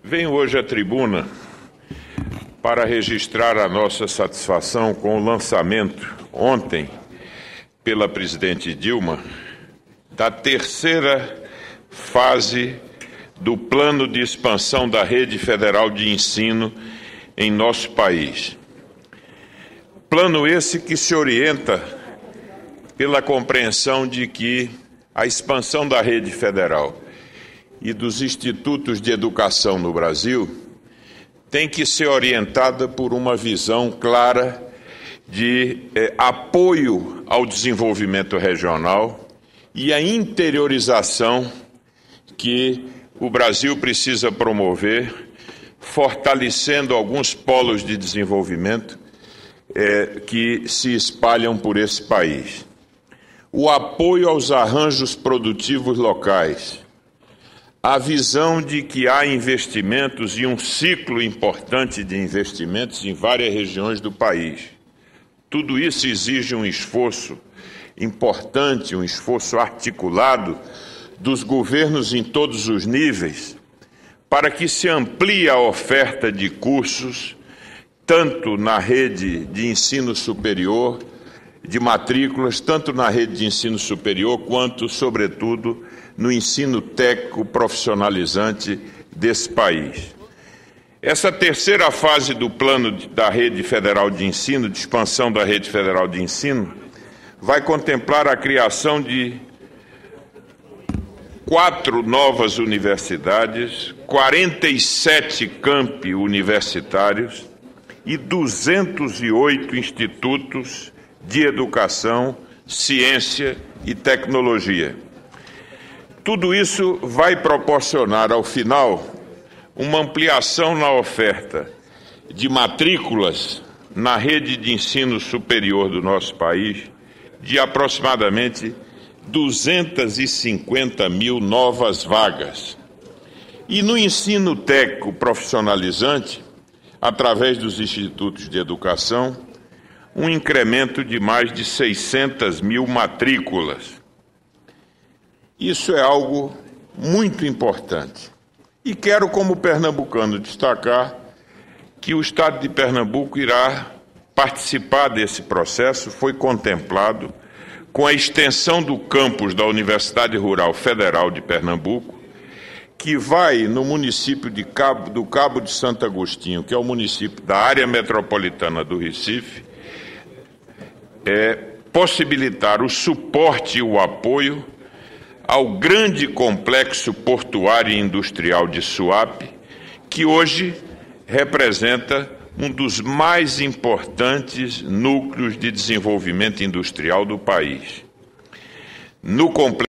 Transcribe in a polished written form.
Venho hoje à tribuna para registrar a nossa satisfação com o lançamento, ontem, pela presidente Dilma, da terceira fase do plano de expansão da rede federal de ensino em nosso país. Plano esse que se orienta pela compreensão de que a expansão da rede federal e dos institutos de educação no Brasil tem que ser orientada por uma visão clara de apoio ao desenvolvimento regional e a interiorização que o Brasil precisa promover, fortalecendo alguns polos de desenvolvimento que se espalham por esse país. O apoio aos arranjos produtivos locais, a visão de que há investimentos e um ciclo importante de investimentos em várias regiões do país. Tudo isso exige um esforço importante, um esforço articulado dos governos em todos os níveis, para que se amplie a oferta de cursos, tanto na rede de ensino superior, de matrículas, tanto na rede de ensino superior, quanto, sobretudo, no ensino técnico profissionalizante desse país. Essa terceira fase do plano da Rede Federal de Ensino, de expansão da Rede Federal de Ensino, vai contemplar a criação de 4 novas universidades, 47 campi universitários e 208 institutos de educação, ciência e tecnologia. Tudo isso vai proporcionar, ao final, uma ampliação na oferta de matrículas na rede de ensino superior do nosso país de aproximadamente 250 mil novas vagas. E no ensino técnico profissionalizante, através dos institutos de educação, um incremento de mais de 600 mil matrículas. Isso é algo muito importante. E quero, como pernambucano, destacar que o Estado de Pernambuco irá participar desse processo, foi contemplado com a extensão do campus da Universidade Rural Federal de Pernambuco, que vai no município do Cabo de Santo Agostinho, que é o município da área metropolitana do Recife, possibilitar o suporte e o apoio ao grande complexo portuário e industrial de Suape, que hoje representa um dos mais importantes núcleos de desenvolvimento industrial do país. No complexo